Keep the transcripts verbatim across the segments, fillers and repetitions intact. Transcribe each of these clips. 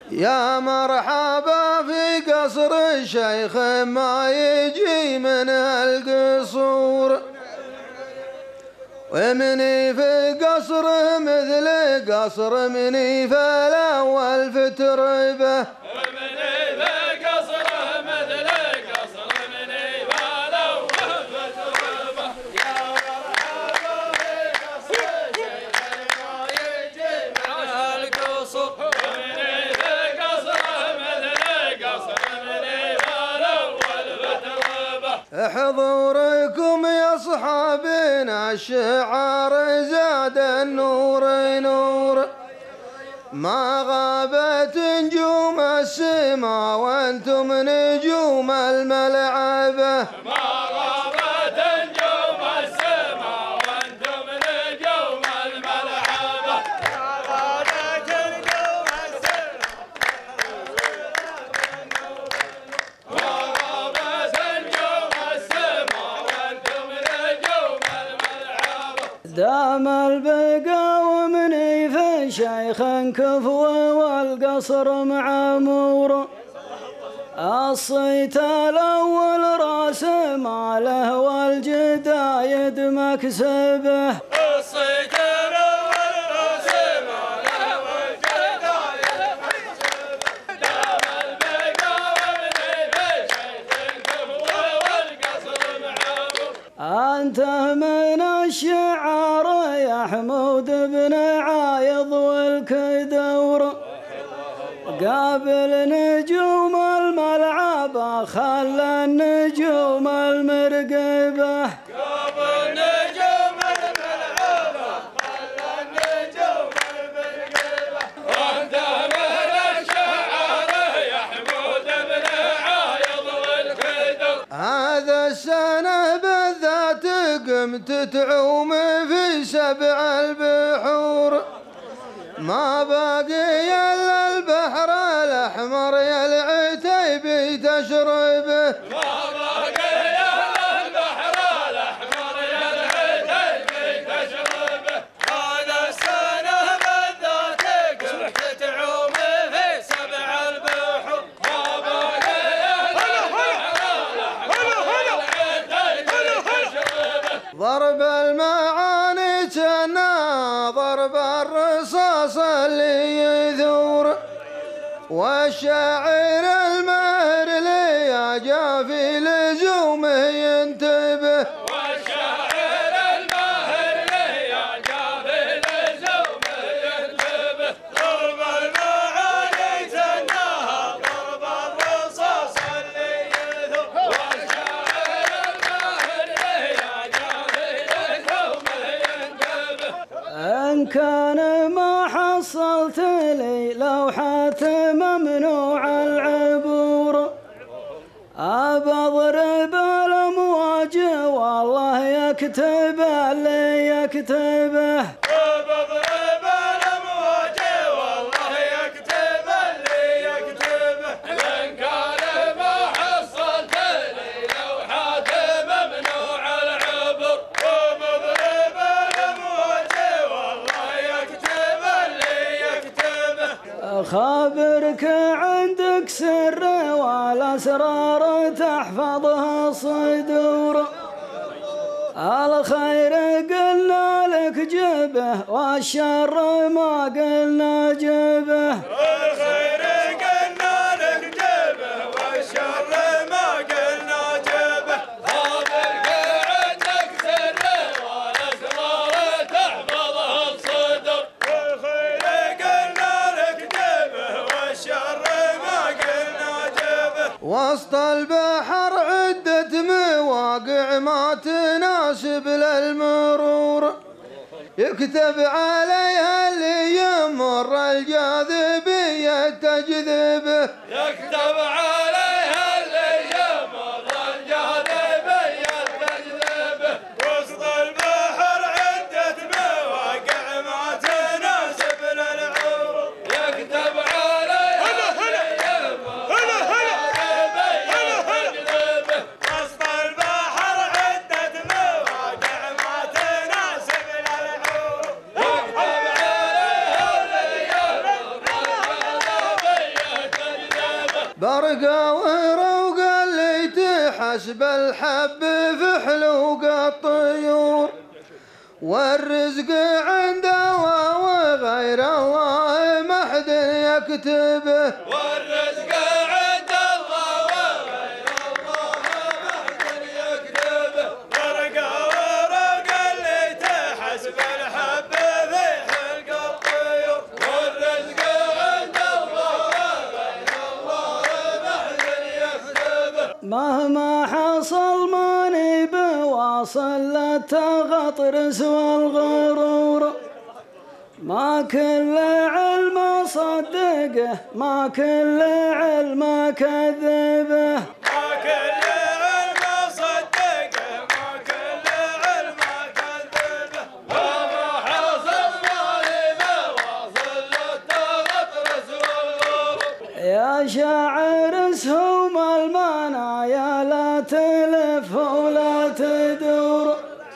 يا مرحبا في قصر الشيخ ما يجي من القصور، ومني في قصر مثل قصر مني فالاول في تربه، ومني في قصر مثل قصر مني فالاول في تربه. يا مرحبا في قصر الشيخ ما يجي من القصور، ومني في قصر مثل قصر مني فالاول في تربه. حضوركم يا اصحابنا الشعار زاد النور نور، ما غابت نجوم السماء وانتم نجوم الملعبه، ما غابت نجوم السماء وانتم نجوم الملعبه. ما غابت نجوم السماء ما غابت نجوم السماء وانتم نجوم الملعبه. دام البقا ومني في شيخ كفوه والقصر معمور، الصيت الاول راس ماله والجدايد مكسبه، الصيت الاول راس ماله والجدايد مكسبه. دام البقا ومني في شيخ كفوه والقصر معمور. انت من الشعار يا حمود بن عايض والكدور، قابل نجوم الملعب خلى النجوم المرقبه، قابل نجوم الملعب خلى النجوم المرقبه. وانت من الشعار يا حمود بن عايض والكدور. هذا السنه بالذات قمت تعوم في سبع البحور، ما باقي الا البحر الاحمر يا العتيبي تشربه، ما باقي الا البحر الاحمر يا العتيبي تشربه. هذا السنه بالذات قمت تعوم في سبع البحور، ما باقي الا البحر الاحمر يا العتيبي تشربه. ضرب المعاني كنا ضرب الرصاص اللي يثور، والشاعر الماهر لي جا في لزومه ينتبه، والشاعر الماهر لي جا في لزومه ينتبه. ضرب المعاني تناها ضرب الرصاص اللي يثور، والشاعر الماهر لي جا في لزومه ينتبه. ان كان ما حصلت لي لوحات ممنوع العبور، ابى اضرب الامواج والله يكتب اللي يكتبه، بضرب الامواج والله يكتب اللي يكتبه. ان كان ما حصلت لي لوحات ممنوع العبور، وبضرب الامواج والله يكتب اللي يكتبه. خابرك عندك سر والاسرار تحفظها صدور، الخير قلنا لك جبه والشر ما قلنا جبه، الخير قلنا لك جبه والشر ما قلنا جبه. خابرك عندك سر والاسرار تحفظها الصدر، والخير قلنا لك جبه والشر ما قلنا جبه. وسط البحر عدة مواقع ما تناسب للمرور، يكتب عليها اللي يمر الجاذبية تجذبه، يكتب عليها اللي يمر الجاذبية تجذبه. وسط البحر عدة مواقع ما تناسب للعروض، يكتب عليها اللي يمر الجاذبية تجذبه. وسط البحر عدة مواقع ما تناسب للعروض، يكتب عليها اللي يمر الجاذبية برقة وروق اللي تحسب الحب في حلوق الطيور، والرزق عند الله وغير الله ما حد يكتبه، والرزق عند الله وغير الله ما حد يكتبه. برقة وروق اللي تحسب الحب في حلق الطيور، والرزق عند الله وغير الله ما حد يكتبه. مهما حصل ماني بواصل للتغطرس والغرور، ما كل علم صدقه ما كل علم كذبه، ما كل علم صدقه ما كل علم كذبه. وما حصل مالي بواصل للتغطرس والغرور. يا شاعر اسهم المنايا لا تلف ولا تدور،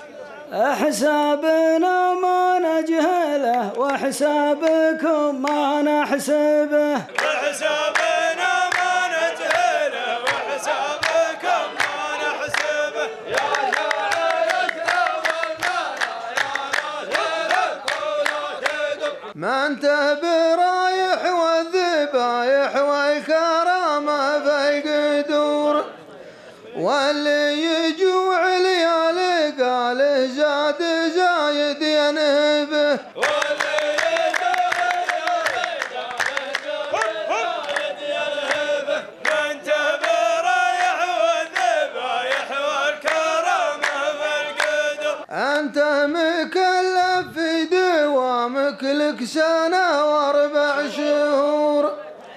حسابنا ما نجهله وحسابكم ما نحسبه، وحسابنا ما نجهله وحسابكم ما نحسبه. يا شاعر اسهم المنايا لا تلف ولا تدور. ما انت برايح والذبايح والكرامة في القدور، واللي يجوع ليالي قاله زاد زايد ينهبه، واللي يجوع ليالي قاله زايد ينهبه. ما انت برايح والذبايح والكرامة في القدور، انت مكلف في دوامك لك سنة واربع شهور،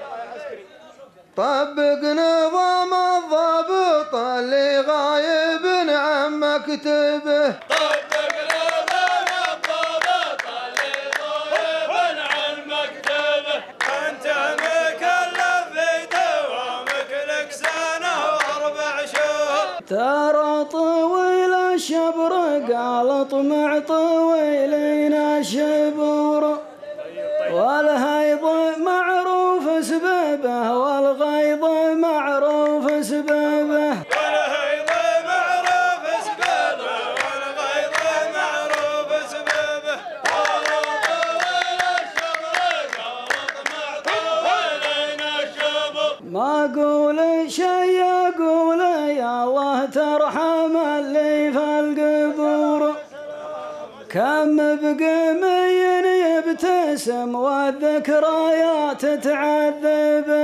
طبق نظام الضابط اللي غايب عن مكتبه، طبق نظام الضابط اللي غايب عن مكتبه. انت مكلف في دوامك لك سنة واربع شهور. ترى طويل الشبر قال طمع طويلين الشبور، والهيض معروف سببه والغيظ معروف سببه، والهيض معروف سببه والغيظ معروف سببه. قال طويل الشبر قال طمع طويلين الشبر. ما اقول شي اقول يا الله ترحم اللي في القبور، كم بقمي يبتسم والذكريات تعذبه،